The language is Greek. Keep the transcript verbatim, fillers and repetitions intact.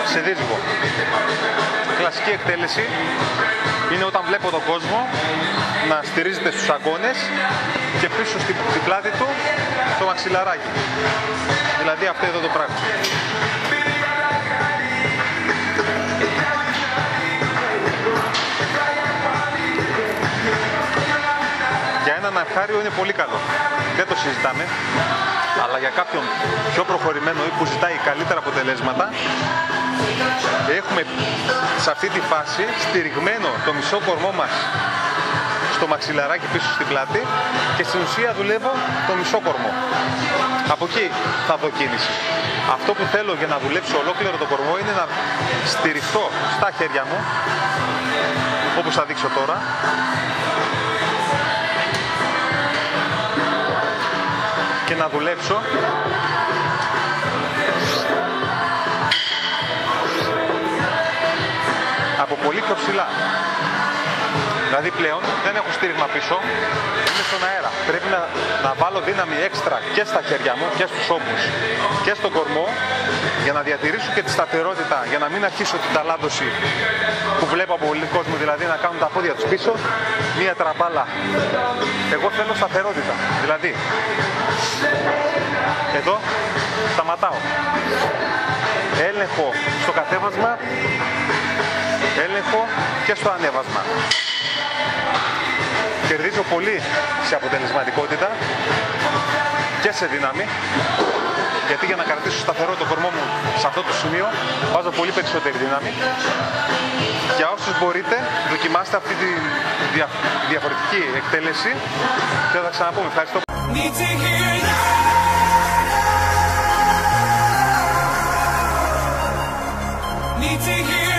σε δίσβο. Κλασική εκτέλεση είναι όταν βλέπω τον κόσμο να στηρίζεται στους αγκώνες και πίσω στην πλάτη του το μαξιλαράκι. Δηλαδή αυτό εδώ το πράγμα. Για έναν αρχάριο είναι πολύ καλό, δεν το συζητάμε, αλλά για κάποιον πιο προχωρημένο ή που ζητάει καλύτερα αποτελέσματα, έχουμε σε αυτή τη φάση στηριγμένο το μισό κορμό μας στο μαξιλαράκι πίσω στην πλάτη και στην ουσία δουλεύω το μισό κορμό. Από εκεί θα δω κίνηση. Αυτό που θέλω για να δουλέψω ολόκληρο το κορμό είναι να στηριχτώ στα χέρια μου, όπως θα δείξω τώρα, και να δουλέψω από πολύ πιο ψηλά. Δηλαδή πλέον δεν έχω στήριγμα πίσω, είμαι στον αέρα. Πρέπει να, να βάλω δύναμη έξτρα και στα χέρια μου και στους ώμους και στον κορμό για να διατηρήσω και τη σταθερότητα, για να μην αρχίσω την ταλάδωση που βλέπω από πολύ κόσμο, δηλαδή να κάνουν τα πόδια τους πίσω, μία τραμπάλα. Εγώ θέλω σταθερότητα, δηλαδή εδώ σταματάω, έλεγχο στο κατέβασμα, έλεγχο και στο ανέβασμα. Κερδίζω πολύ σε αποτελεσματικότητα και σε δύναμη, γιατί για να κρατήσω σταθερό το κορμό μου σε αυτό το σημείο βάζω πολύ περισσότερη δύναμη. Για όσους μπορείτε, δοκιμάστε αυτή τη δια... διαφορετική εκτέλεση και θα τα ξαναπούμε. Ευχαριστώ. Need to hear